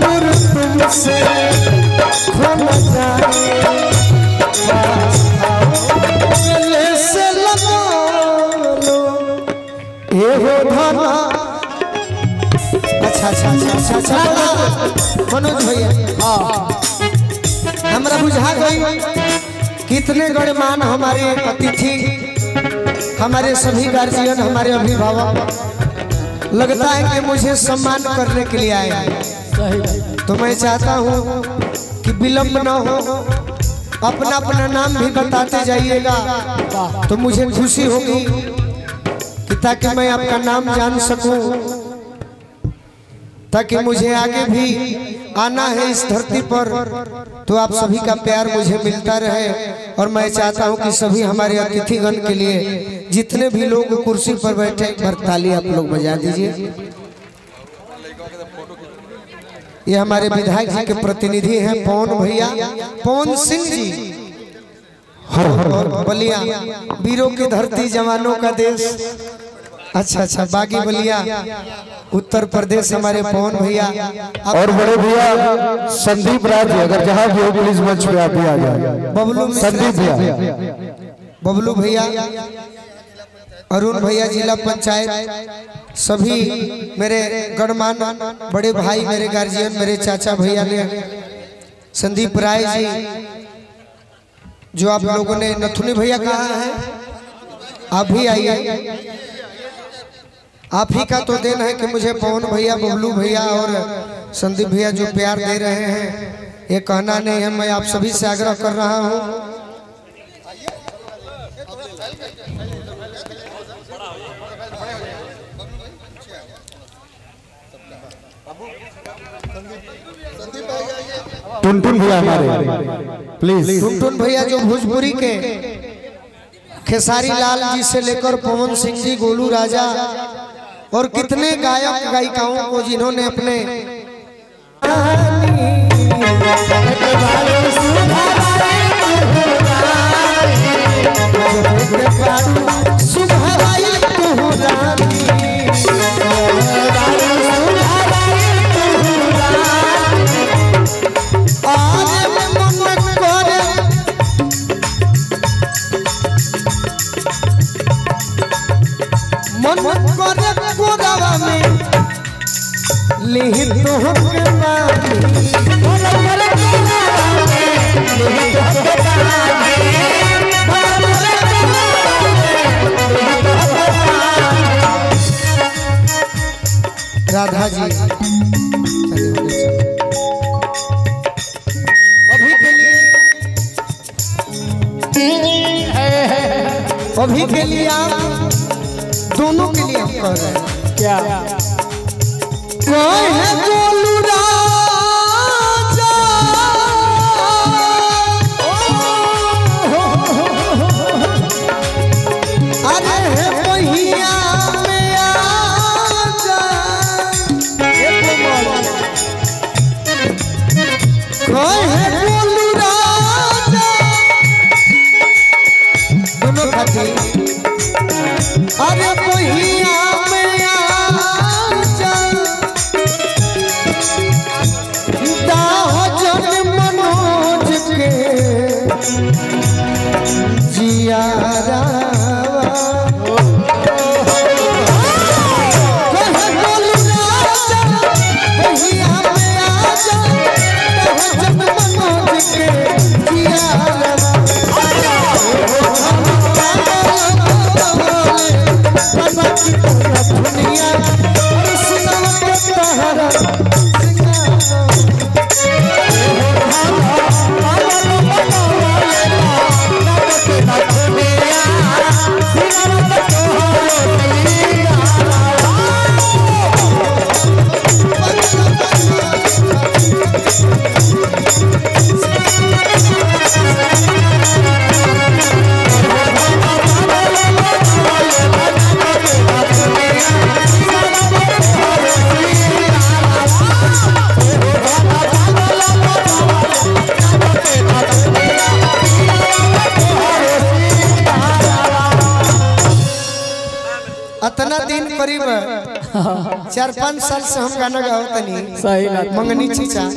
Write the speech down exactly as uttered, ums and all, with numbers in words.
दूर तुमसे खो न जाए गले से लगा लो ये हो धना। अच्छा अच्छा अच्छा अच्छा मनोज भैया हाँ हमरा बुझा गई कितने गणमान्य हमारे अतिथि हमारे सभी गार्जियन हमारे अभिभावक लगता है कि मुझे सम्मान करने के लिए आए हैं। तो मैं चाहता हूँ कि विलंब न हो अपना अपना नाम भी बताते जाइएगा तो मुझे खुशी होगी कि ताकि मैं आपका नाम जान सकूं ताकि मुझे आगे भी आना है इस धरती पर तो आप सभी का प्यार मुझे मिलता रहे। और मैं चाहता हूं कि सभी हमारे अतिथिगण के लिए जितने भी लोग कुर्सी पर बैठे एक बार ताली आप लोग बजा दीजिए। ये हमारे विधायक जी के प्रतिनिधि हैं पवन भैया पवन सिंह जी और बलिया वीरों की धरती जवानों का देश। अच्छा अच्छा बागी बलिया उत्तर प्रदेश हमारे पवन भैया और बड़े भैया संदीप राज अगर जहाँ भी हो पुलिस मंच पे आप भी आ जाए। बबलू संदीप भैया बबलू भैया अरुण भैया जिला पंचायत सभी मेरे गणमान्य बड़े भाई मेरे गार्जियन मेरे चाचा भैया ने संदीप राय जी जो आप लोगों ने नथुनी भैया कहा है आप भी आइए। आप ही का तो देन है कि मुझे पवन भैया बबलू भैया और संदीप भैया जो प्यार दे रहे हैं ये कहना नहीं है। मैं आप सभी से आग्रह कर रहा हूं टुनटुन भैया हमारे प्लीज टुनटुन भैया जो भोजपुरी के खेसारी लाल जी से लेकर पवन सिंह जी गोलू राजा और कितने गायक गायिकाओं को जिन्होंने अपने राधा जी अभी के लिए अभी के लिए आप दोनों के लिए हम कह रहे हैं क्या कोई है गोलू राजा अरे है पहिया में आजा कोई है गोलू राजा दोनों खाती अरे पहिया में आजा मनोज के जियारा Yeah. अतना दिन करीब चार पाँच साल से हम गाना गाओ तनी सही बात मंगनी चीचा